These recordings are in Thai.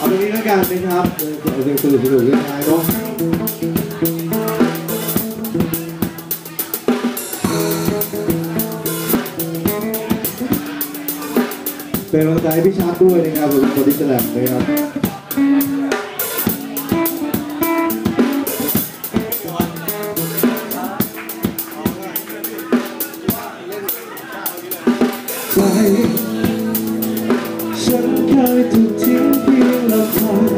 เอาตรงนี้แล้วกันนะครับเอาเพลงสนุกเรื่องท้ายเนาะเป็นกำลังใจให้พี่ชาร์ปด้วยนะครับผมบอดี้สแลมนะครับฉันเคยถูกทิ้งเพียงลำพัง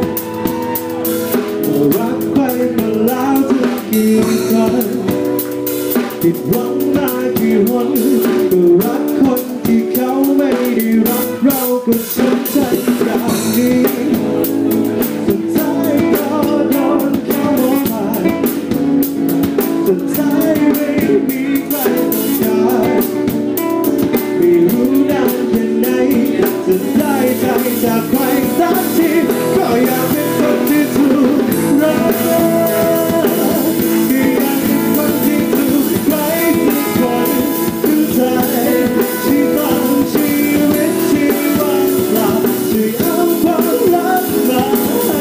รักไปมาแล้วถึงกี่ครั้งผิดหวังมากี่หนก็รักคนที่เขาไม่ได้รักเราก็ช้ำใจอย่างนี้สุดท้ายก็โดนเขามองผ่านสุดท้ายไม่มีใครต้องการไม่รู้นานแค่ไหนจะได้ใจจากใครสักทีก็อยากเป็นคนที่ถูกรักก็อยากเป็นคนที่ถูกใครสักคนคือใจที่ฟังชีวิตที่ว่างเปล่าช่วยเอาความรักมาให้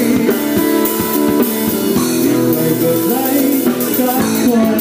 ใครก็ใครสักคน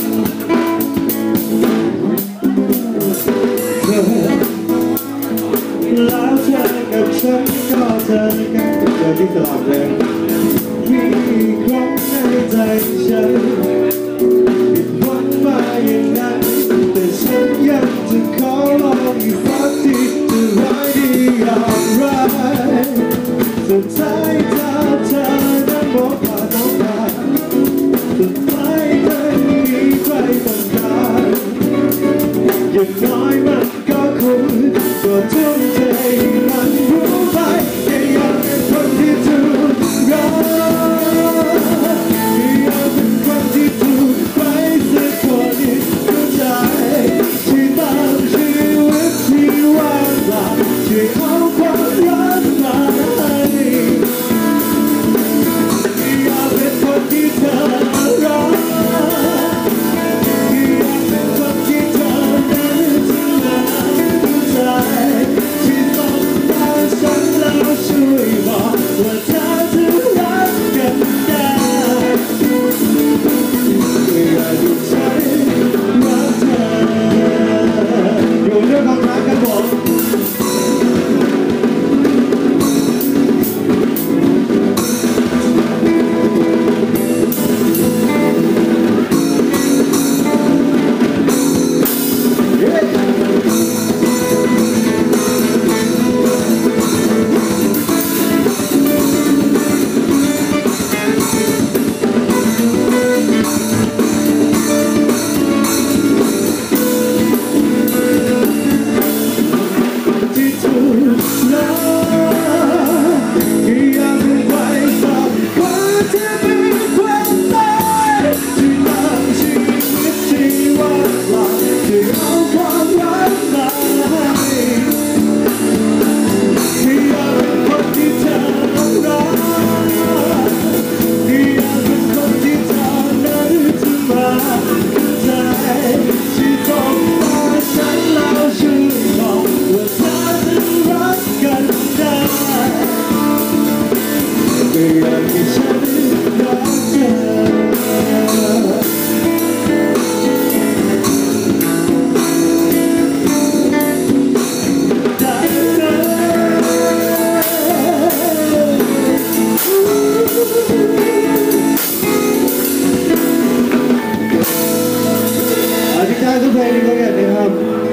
แล้วเธอกับฉันก็เจอกันเจอที่ตลาดเลยมีครั้งในใจฉันผิดหวังมาอย่างนั้นแต่ฉันยังจะขอลองอีกสักทีจะร้ายดีอย่างไรสุดท้ายเธอนั้นบอกผ่านน้องตาสุดท้ายไม่มีใครต้องการอย่างน้อยมันก็คงก็ทุ่มเทมันรู้ไปแค่อยากเป็นคนที่ถูกรักอยากเป็นคนที่ถูกใครสักคนเข้าใจที่ตามชีวิตที่ว่างเปล่าช่วยเอาความรักมาให้อยากเป็นคนที่เธอรักช่วยบอกว่าเธอจะรักกันได้อยากให้ฉันรักเธออยู่เรื่องความรักกันผมทุกเพลงนี้ก็เกิดนะครับ